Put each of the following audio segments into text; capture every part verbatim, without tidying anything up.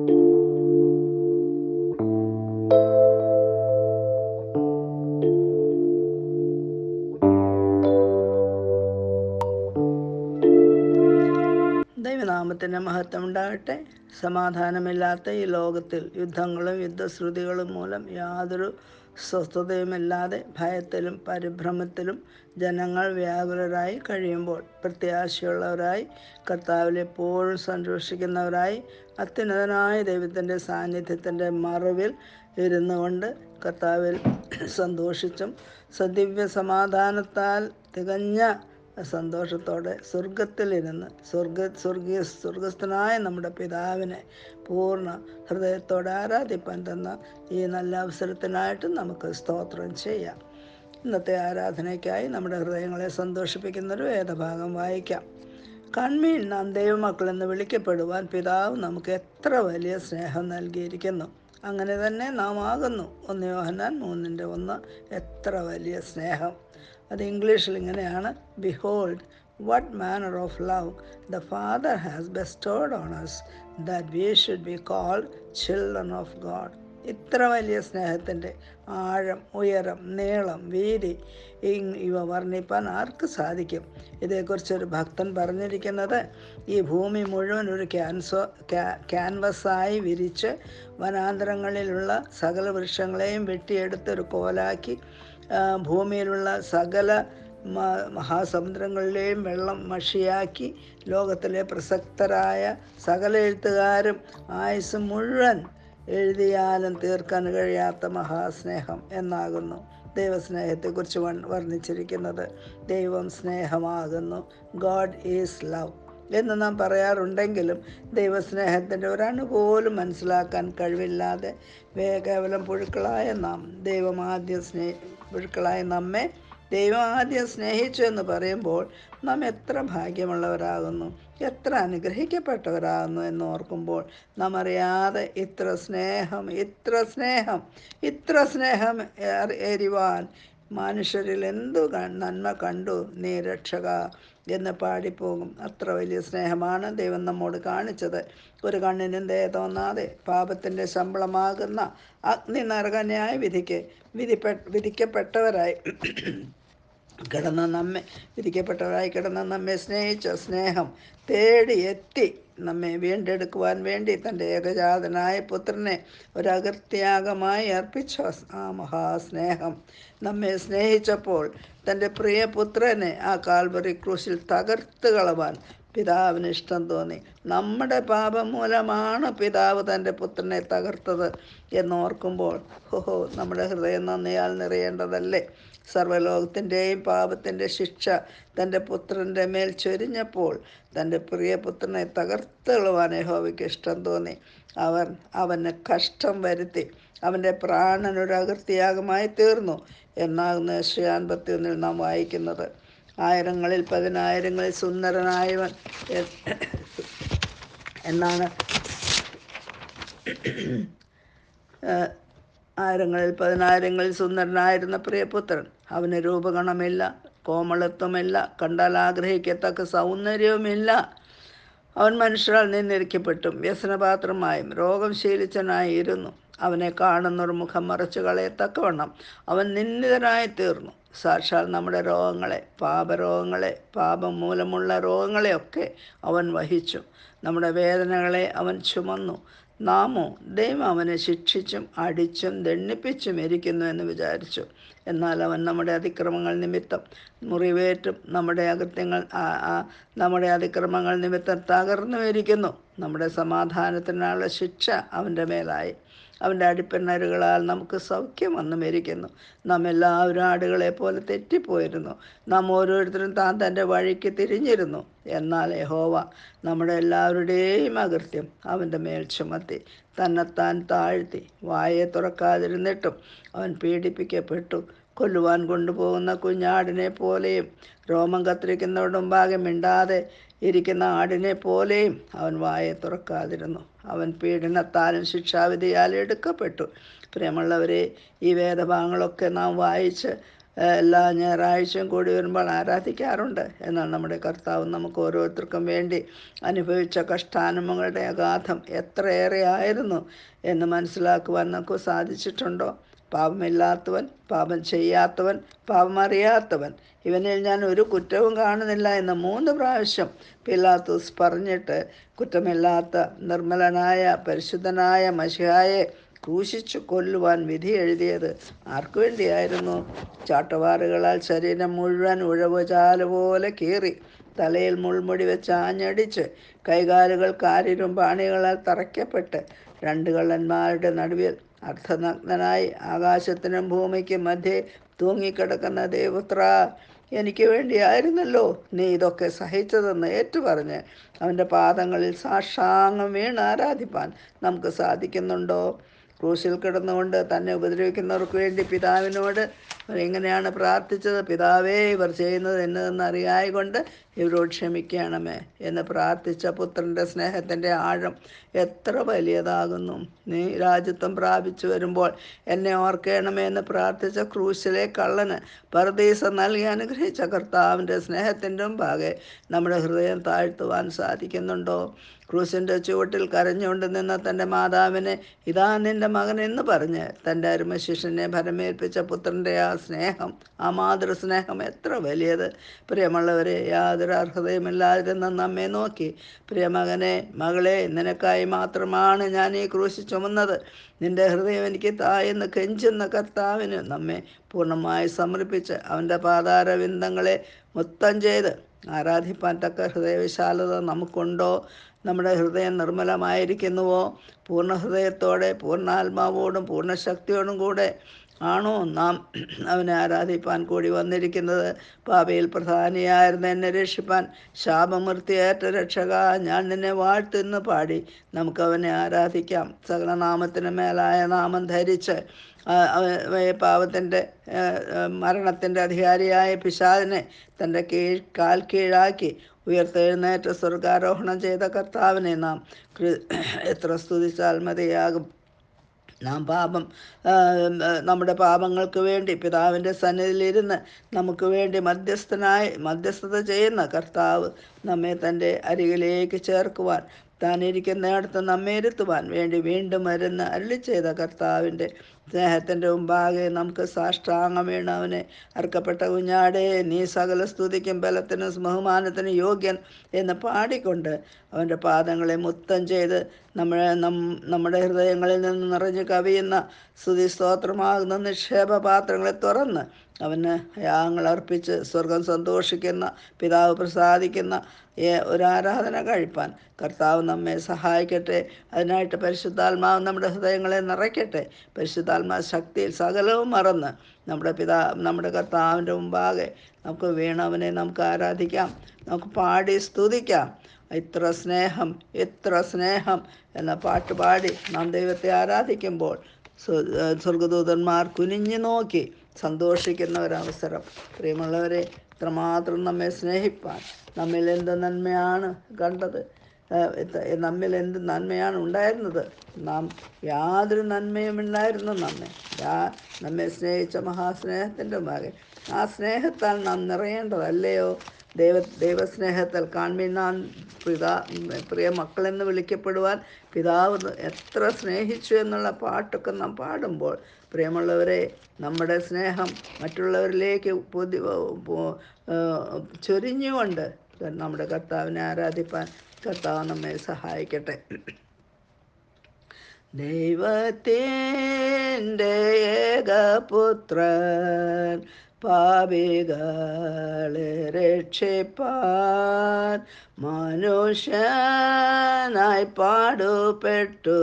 ദൈവനാമത്തിന് മഹത്വം ഉണ്ടാകട്ടെ. സമാധാനമില്ലാത്ത ഈ ലോകത്തിൽ യുദ്ധങ്ങളും യുദ്ധശ്രുതികളും മൂലം യാതൊരു സ്വസ്ഥതയുമില്ലാതെ ഭയത്തിലും പരിഭ്രമത്തിലും ജനങ്ങൾ വ്യാകുലരായി കഴിയുമ്പോൾ പ്രത്യാശയുള്ളവരായി, കർത്താവിൽ എപ്പോഴും സന്തോഷിക്കുന്നവരായി, അത്യുന്നതനായ ദൈവത്തിൻ്റെ സാന്നിധ്യത്തിൻ്റെ മറവിൽ ഇരുന്നു കൊണ്ട് കർത്താവിൽ സന്തോഷിച്ചും സദിവ്യ സമാധാനത്താൽ തികഞ്ഞ സന്തോഷത്തോടെ സ്വർഗത്തിലിരുന്ന് സ്വർഗ സ്വർഗീയ സ്വർഗസ്ഥനായ നമ്മുടെ പിതാവിനെ പൂർണ്ണ ഹൃദയത്തോടെ ആരാധിപ്പാൻ തന്ന ഈ നല്ല അവസരത്തിനായിട്ട് നമുക്ക് സ്തോത്രം ചെയ്യാം. ഇന്നത്തെ ആരാധനയ്ക്കായി നമ്മുടെ ഹൃദയങ്ങളെ സന്തോഷിപ്പിക്കുന്നൊരു വേദഭാഗം വായിക്കാം. കൺമീൻ നാം ദൈവമക്കളെന്ന് വിളിക്കപ്പെടുവാൻ പിതാവ് നമുക്ക് എത്ര വലിയ സ്നേഹം നൽകിയിരിക്കുന്നു. അങ്ങനെ തന്നെ നാം ആകുന്നു. ഒന്ന് യോഹന്നാൻ മൂന്നിൻ്റെ ഒന്ന്. എത്ര വലിയ സ്നേഹം! അത് ഇംഗ്ലീഷിൽ ഇങ്ങനെയാണ്: behold what manner of love the Father has bestowed on us, that we should be called children of God. ഇത്ര വലിയ സ്നേഹത്തിൻ്റെ ആഴം, ഉയരം, നീളം, വീതി ഇവ വർണ്ണിപ്പാൻ ആർക്ക് സാധിക്കും? ഇതേക്കുറിച്ചൊരു ഭക്തൻ പറഞ്ഞിരിക്കുന്നത്, ഈ ഭൂമി മുഴുവൻ ഒരു ക്യാൻസോ ക്യാൻവസായി വിരിച്ച് വനാന്തരങ്ങളിലുള്ള സകല വൃക്ഷങ്ങളെയും വെട്ടിയെടുത്തൊരു കോലാക്കി ഭൂമിയിലുള്ള സകല മഹാസമുദ്രങ്ങളിലെയും വെള്ളം മഷിയാക്കി ലോകത്തിലെ പ്രസക്തരായ സകല എഴുത്തുകാരും ആയുസ് മുഴുവൻ എഴുതിയാലും തീർക്കാൻ കഴിയാത്ത മഹാസ്നേഹം എന്നാകുന്നു ദൈവസ്നേഹത്തെക്കുറിച്ച് വർണ്ണിച്ചിരിക്കുന്നത്. ദൈവം സ്നേഹമാകുന്നു. ഗോഡ് ഈസ് ലവ് എന്ന് നാം പറയാറുണ്ടെങ്കിലും ദൈവസ്നേഹത്തിൻ്റെ ഒരണുപോലും മനസ്സിലാക്കാൻ കഴിവില്ലാതെ കേവലം പുഴുക്കളായ നാം ദൈവം ആദ്യം സ്നേ പുഴുക്കളായ നമ്മെ ദൈവം ആദ്യം സ്നേഹിച്ചു എന്ന് പറയുമ്പോൾ നാം എത്ര ഭാഗ്യമുള്ളവരാകുന്നു, എത്ര അനുഗ്രഹിക്കപ്പെട്ടവരാകുന്നു എന്ന് ഓർക്കുമ്പോൾ നാം അറിയാതെ ഇത്ര സ്നേഹം ഇത്ര സ്നേഹം ഇത്ര സ്നേഹം എരിവാൻ മനുഷ്യരിൽ എന്തു നന്മ കണ്ടു നീ രക്ഷക എന്ന് പാടിപ്പോകും. അത്ര വലിയ സ്നേഹമാണ് ദൈവം നമ്മോട് കാണിച്ചത്. ഒരു കണ്ണിനും ദയ തോന്നാതെ പാപത്തിൻ്റെ ശമ്പളമാകുന്ന അഗ്നി നരകന്യായ വിധിക്ക് വിധിപ്പെ വിധിക്കപ്പെട്ടവരായി കിടന്ന നമ്മെ വിധിക്കപ്പെട്ടവരായി കിടന്ന നമ്മെ സ്നേഹിച്ച സ്നേഹം തേടി എത്തി നമ്മെ വീണ്ടെടുക്കുവാൻ വേണ്ടി തൻ്റെ ഏകജാതനായ പുത്രനെ ഒരകൃത്യാഗമായി അർപ്പിച്ച ആ മഹാസ്നേഹം നമ്മെ സ്നേഹിച്ചപ്പോൾ തൻ്റെ പ്രിയ പുത്രനെ ആ കാൽവറി ക്രൂശിൽ തകർത്ത് കളവാൻ പിതാവിന് ഇഷ്ടം തോന്നി. നമ്മുടെ പാപം മൂലമാണ് പിതാവ് തൻ്റെ പുത്രനെ തകർത്തത് എന്നോർക്കുമ്പോൾ ഹോഹോ നമ്മുടെ ഹൃദയം നന്ദിയാൽ നിറയേണ്ടതല്ലേ. സർവ്വലോകത്തിൻ്റെയും പാപത്തിൻ്റെ ശിക്ഷ തൻ്റെ പുത്രൻ്റെ മേൽ ചൊരിഞ്ഞപ്പോൾ തൻ്റെ പ്രിയപുത്രനെ തകർത്ത് കളവാൻ യഹോവയ്ക്ക് ഇഷ്ടം തോന്നി. അവൻ അവന് കഷ്ടം വരുത്തി അവൻ്റെ പ്രാണനൊരു അകൃത്യാഗമായി തീർന്നു എന്നാകുന്ന യെശയ്യാ അൻപത്തി ഒന്നിൽ നാം വായിക്കുന്നത്. ആയിരങ്ങളിൽ പതിനായിരങ്ങളിൽ സുന്ദരനായവൻ എന്നാണ് ആയിരങ്ങളിൽ പതിനായിരങ്ങളിൽ സുന്ദരനായിരുന്ന പ്രിയപുത്രൻ. അവന് രൂപഗുണമില്ല, കോമളത്വമില്ല, കണ്ടാൽ ആഗ്രഹിക്കത്തക്ക സൗന്ദര്യവുമില്ല. അവൻ മനുഷ്യരാൽ നിന്ദിക്കപ്പെട്ടും വ്യസനപാത്രമായും രോഗം ശീലിച്ചനായിരുന്നു. അവനെ കാണുന്നവർ മുഖം മറച്ചു കളയത്തക്കവണ്ണം അവൻ നിന്ദിതനായി തീർന്നു. സാക്ഷാൽ നമ്മുടെ രോഗങ്ങളെ, പാപരോഗങ്ങളെ, പാപം മൂലമുള്ള രോഗങ്ങളെയൊക്കെ അവൻ വഹിച്ചു. നമ്മുടെ വേദനകളെ അവൻ ചുമന്നു. നാമോ ദൈവം അവനെ ശിക്ഷിച്ചും അടിച്ചും ദണ്ഡിപ്പിച്ചും ഇരിക്കുന്നു എന്ന് വിചാരിച്ചു. എന്നാൽ അവൻ നമ്മുടെ അതിക്രമങ്ങൾ നിമിത്തം മുറിവേറ്റും നമ്മുടെ അകൃത്യങ്ങൾ നമ്മുടെ അതിക്രമങ്ങൾ നിമിത്തം തകർന്നു ഇരിക്കുന്നു. നമ്മുടെ സമാധാനത്തിനുള്ള ശിക്ഷ അവൻ്റെ മേലായി. അവൻ്റെ അടിപ്പിണരുകളാൽ നമുക്ക് സൗഖ്യം വന്നും ഇരിക്കുന്നു. നാം എല്ലാവരും ആടുകളെ പോലെ തെറ്റിപ്പോയിരുന്നു. നാം ഓരോരുത്തരും താൻ തൻ്റെ വഴിക്ക് തിരിഞ്ഞിരുന്നു. എന്നാൽ യഹോവ നമ്മുടെ എല്ലാവരുടെയും അകൃത്യം അവൻ്റെ മേൽ ചുമത്തി. തന്നെത്താൻ താഴ്ത്തി വായെ തുറക്കാതിരുന്നിട്ടും അവൻ പീഡിപ്പിക്കപ്പെട്ടു. കൊല്ലുവാൻ കൊണ്ടുപോകുന്ന കുഞ്ഞാടിനെ പോലെയും രോമം കത്തിരിക്കുന്നവരുടെ മുമ്പാകെ മിണ്ടാതെ ഇരിക്കുന്ന ആടിനെ പോലെയും അവൻ വായെ തുറക്കാതിരുന്നു. അവൻ പീഡനത്താലും ശിക്ഷാവിധിയാലും എടുക്കപ്പെട്ടു. പ്രിയമുള്ളവരെ, ഈ വേദഭാഗങ്ങളൊക്കെ നാം വായിച്ച് എല്ലാ ഞായറാഴ്ചയും കൂടി വരുമ്പോൾ ആരാധിക്കാറുണ്ട്. എന്നാൽ നമ്മുടെ കർത്താവ് നമുക്ക് ഓരോരുത്തർക്കും വേണ്ടി അനുഭവിച്ച കഷ്ടാനുഭവങ്ങളുടെ അഗാധം എത്രയേറെ ആയിരുന്നു എന്ന് മനസ്സിലാക്കുവാൻ നമുക്ക് സാധിച്ചിട്ടുണ്ടോ? പാപമില്ലാത്തവൻ, പാപം ചെയ്യാത്തവൻ, പാപം അറിയാത്തവൻ, ഇവനിൽ ഞാൻ ഒരു കുറ്റവും കാണുന്നില്ല എന്ന് മൂന്ന് പ്രാവശ്യം പിലാത്തോസ് പറഞ്ഞിട്ട് കുറ്റമില്ലാത്ത നിർമ്മലനായ പരിശുദ്ധനായ മശിഹായെ ക്രൂശിച്ചു കൊല്ലുവാൻ വിധി എഴുതിയത് ആർക്കു വേണ്ടിയായിരുന്നു? ചാട്ടവാറുകളാൽ ശരീരം മുഴുവൻ ഉഴവുചാല പോലെ കീറി, തലയിൽ മുൾമുടി വെച്ച് ആഞ്ഞടിച്ച്, കൈകാലുകൾ കാരിരും പാണികളാൽ തറയ്ക്കപ്പെട്ട്, രണ്ട് കള്ളന്മാരുടെ നടുവിൽ അർദ്ധനഗ്നനായി ആകാശത്തിനും ഭൂമിക്കും മധ്യേ തൂങ്ങിക്കിടക്കുന്ന ദേവപുത്ര, എനിക്ക് വേണ്ടിയായിരുന്നല്ലോ നീ ഇതൊക്കെ സഹിച്ചതെന്ന് ഏറ്റുപറഞ്ഞ് അവൻ്റെ പാദങ്ങളിൽ സാഷ്ടാംഗം വീണ് ആരാധിപ്പാൻ നമുക്ക് സാധിക്കുന്നുണ്ടോ? ക്രൂശിൽ കിടന്നുകൊണ്ട് തന്നെ ഉപദ്രവിക്കുന്നവർക്ക് വേണ്ടി പിതാവിനോട് എങ്ങനെയാണ് പ്രാർത്ഥിച്ചത്? പിതാവേ, ഇവർ ചെയ്യുന്നത് എന്നതെന്ന് അറിയായികൊണ്ട് ഇവരോട് ക്ഷമിക്കണമേ എന്ന് പ്രാർത്ഥിച്ച പുത്രൻ്റെ സ്നേഹത്തിൻ്റെ ആഴം എത്ര വലിയതാകുന്നു. നീ രാജ്യത്വം പ്രാപിച്ചു വരുമ്പോൾ എന്നെ ഓർക്കണമേ എന്ന് പ്രാർത്ഥിച്ച ക്രൂശിലെ കള്ളന് പറുദീസ നൽകി അനുഗ്രഹിച്ച കർത്താവിൻ്റെ സ്നേഹത്തിൻ്റെ മുമ്പാകെ നമ്മുടെ ഹൃദയം താഴ്ത്തുവാൻ സാധിക്കുന്നുണ്ടോ? ക്രൂശിൻ്റെ ചുവട്ടിൽ കരഞ്ഞുകൊണ്ട് നിന്ന തൻ്റെ മാതാവിനെ ഇതാ നിൻ്റെ മകൻ എന്ന് പറഞ്ഞ് തൻ്റെ അരുമ ശിഷ്യനെ ഭരമേൽപ്പിച്ച പുത്രൻ്റെ ആ സ്നേഹം, ആ മാതൃസ്നേഹം എത്ര വലിയത്! പ്രിയമുള്ളവരെ, യാതൊരു അർഹതയുമില്ലാതിരുന്ന നമ്മെ നോക്കി, പ്രിയമകനെ, മകളെ, നിനക്കായി മാത്രമാണ് ഞാൻ ഈ ക്രൂശ് ചുമന്നത്, നിൻ്റെ ഹൃദയം എനിക്ക് തായെന്ന് കെഞ്ചുന്ന കർത്താവിന് നമ്മെ പൂർണ്ണമായി സമർപ്പിച്ച് അവൻ്റെ പാതാരവിന്ദങ്ങളെ മുത്തം ചെയ്ത് ആരാധിപ്പാൻ തക്ക ഹൃദയവിശാലത നമുക്കുണ്ടോ? നമ്മുടെ ഹൃദയം നിർമ്മലമായിരിക്കുന്നുവോ? പൂർണ്ണ ഹൃദയത്തോടെ, പൂർണ്ണാത്മാവോടും പൂർണ്ണശക്തിയോടും കൂടെ ആണോ നാം അവനെ ആരാധിപ്പാൻ കൂടി വന്നിരിക്കുന്നത്? പാപിയിൽ പ്രധാനിയായിരുന്ന എന്നെ രക്ഷിപ്പാൻ ശാപമൃത്തിയേറ്റ രക്ഷക, ഞാൻ നിന്നെ വാഴ്ത്തുന്നു പാടി നമുക്കവനെ ആരാധിക്കാം. സകല നാമത്തിന് മേലായ നാമം ധരിച്ച് പാപത്തിൻ്റെ മരണത്തിൻ്റെ അധികാരിയായ പിശാചിനെ തൻ്റെ കീഴ് കാൽ കീഴാക്കി ഉയർത്തെഴുന്നേറ്റ് സ്വർഗാരോഹണം ചെയ്ത കർത്താവിനെ നാം എത്ര സ്തുതിച്ചാൽ മതിയാകും. നാം പാപം നമ്മുടെ പാപങ്ങൾക്ക് വേണ്ടി പിതാവിൻ്റെ സന്നിധിയിലിരുന്ന് നമുക്ക് വേണ്ടി മധ്യസ്ഥനായി മധ്യസ്ഥത ചെയ്യുന്ന കർത്താവ് നമ്മെ തൻ്റെ അരികിലേക്ക് ചേർക്കുവാൻ, താൻ ഇരിക്കുന്നിടത്ത് നമ്മെ ഇരുത്തുവാൻ വേണ്ടി വീണ്ടും വരുന്ന അരുളി ചെയ്ത കർത്താവിൻ്റെ സ്നേഹത്തിൻ്റെ മുമ്പാകെ നമുക്ക് സാഷ്ടാംഗം വീണ് അവനെ അർക്കപ്പെട്ട കുഞ്ഞാടേ, നീ സകല സ്തുതിക്കും ബലത്തിനും ബഹുമാനത്തിനും യോഗ്യൻ എന്ന് പാടിക്കൊണ്ട് അവൻ്റെ പാദങ്ങളെ മുത്തം ചെയ്ത് നമ്മളെ നമ്മുടെ ഹൃദയങ്ങളിൽ നിന്ന് നിറഞ്ഞു കവിയുന്ന സ്തുതി സ്തോത്രമാകുന്ന നിക്ഷേപ പാത്രങ്ങളെ തുറന്ന് അവന് യാഗങ്ങൾ അർപ്പിച്ച് സ്വർഗം സന്തോഷിക്കുന്ന, പിതാവ് പ്രസാദിക്കുന്ന ഒരു ആരാധന കഴിപ്പാൻ കർത്താവ് നമ്മെ സഹായിക്കട്ടെ. അതിനായിട്ട് പരിശുദ്ധാത്മാവ് നമ്മുടെ ഹൃദയങ്ങളെ നിറയ്ക്കട്ടെ. പരിശുദ്ധാത്മാ ശക്തിയിൽ സകലവും മറന്ന് നമ്മുടെ പിതാ നമ്മുടെ കർത്താവിൻ്റെ മുമ്പാകെ നമുക്ക് വീണവനെ നമുക്ക് ആരാധിക്കാം, നമുക്ക് പാടി സ്തുതിക്കാം. ഇത്ര സ്നേഹം, ഇത്ര സ്നേഹം എന്ന പാട്ട് പാടി നാം ദൈവത്തെ ആരാധിക്കുമ്പോൾ സ്വർഗദൂതന്മാർ കുനിഞ്ഞു നോക്കി സന്തോഷിക്കുന്ന ഒരവസരം. പ്രിയമുള്ളവരെ, ഇത്രമാത്രം നമ്മെ സ്നേഹിപ്പാൻ നമ്മിൽ എന്ത് നന്മയാണ് കണ്ടത്, നമ്മിൽ എന്ത് നന്മയാണ് ഉണ്ടായിരുന്നത്. നാം യാതൊരു നന്മയും ഉണ്ടായിരുന്നു നമ്മെ നമ്മെ സ്നേഹിച്ച മഹാസ്നേഹത്തിൻ്റെ മകൻ. ആ സ്നേഹത്താൽ നാം നിറയേണ്ടതല്ലയോ? ദൈവ ദൈവസ്നേഹത്താൽ കാൺമീൻ നാം പിതാ പ്രിയ മക്കളെന്ന് വിളിക്കപ്പെടുവാൻ പിതാവ് എത്ര സ്നേഹിച്ചു എന്നുള്ള പാട്ടൊക്കെ നാം പാടുമ്പോൾ, പ്രിയമുള്ളവരെ, നമ്മുടെ സ്നേഹം മറ്റുള്ളവരിലേക്ക് പൊതി ചൊരിഞ്ഞുകൊണ്ട് നമ്മുടെ കർത്താവിനെ ആരാധിപ്പാൻ കർത്താവ് നമ്മെ സഹായിക്കട്ടെ. ദൈവത്തിൻ്റെ ഏകപുത്രൻ പാപികളെ രക്ഷിപ്പാൻ മനുഷ്യനായി പാടുപെട്ടു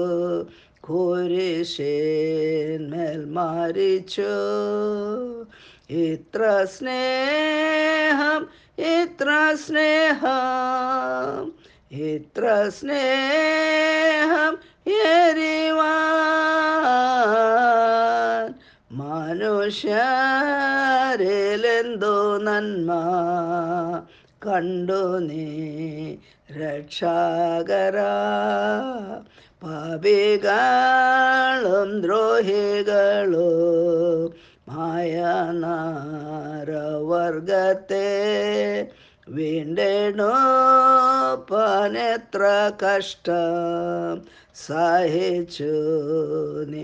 കുരിശിന്മേൽ മരിച്ചു. ഇത്ര സ്നേഹം, ഇത്ര സ്നേഹം, ഇത്ര സ്നേഹം എരിവാൻ മനുഷ്യരിലെന്തോ നന്മ കണ്ടു നീ രക്ഷാകരാ. പാപികളും ദ്രോഹികളും മായ നാരവർഗത്തെ വീണ്ടെടുപ്പാനെത്ര കഷ്ടം സഹിച്ചു നീ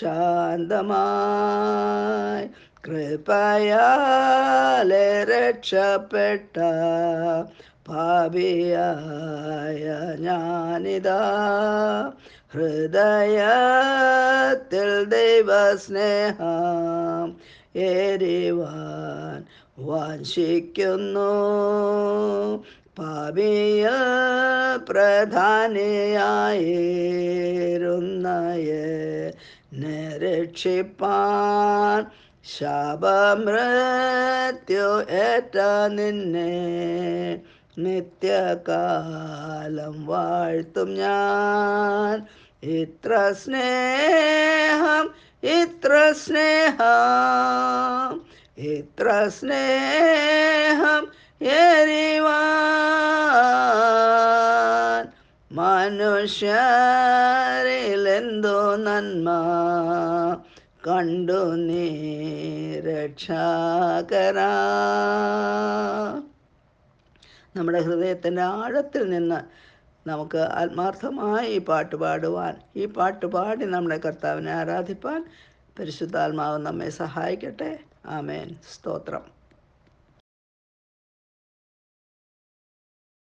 ശാന്തമായി കൃപയാലെ രക്ഷപ്പെട്ട പാപിയായ ഞാനിതാ ഹൃദയത്തിൽ ദൈവസ്നേഹം എരിവാൻ വാഞ്ചിക്കുന്നു പാപിയ പ്രധാനിയായിരുന്ന എന്നെ രക്ഷിപ്പാൻ ശാപമൃത്യു ഏറ്റ നിന്നെ നിത്യകാലം വാഴ്ത്തും ഞാൻ ഇത്ര സ്നേഹം ഇത്ര സ്നേഹം ഇത്ര സ്നേഹം എരിവാൻ മനുഷ്യരിലെന്തോ നന്മ കണ്ടു നീ രക്ഷാകരാ. നമ്മുടെ ഹൃദയത്തിൻ്റെ ആഴത്തിൽ നിന്ന് നമുക്ക് ആത്മാർത്ഥമായി ഈ പാട്ട് പാടുവാൻ, ഈ പാട്ട് പാടി നമ്മുടെ കർത്താവിനെ ആരാധിപ്പാൻ പരിശുദ്ധാത്മാവ് നമ്മെ സഹായിക്കട്ടെ. ആമേൻ. സ്തോത്രം.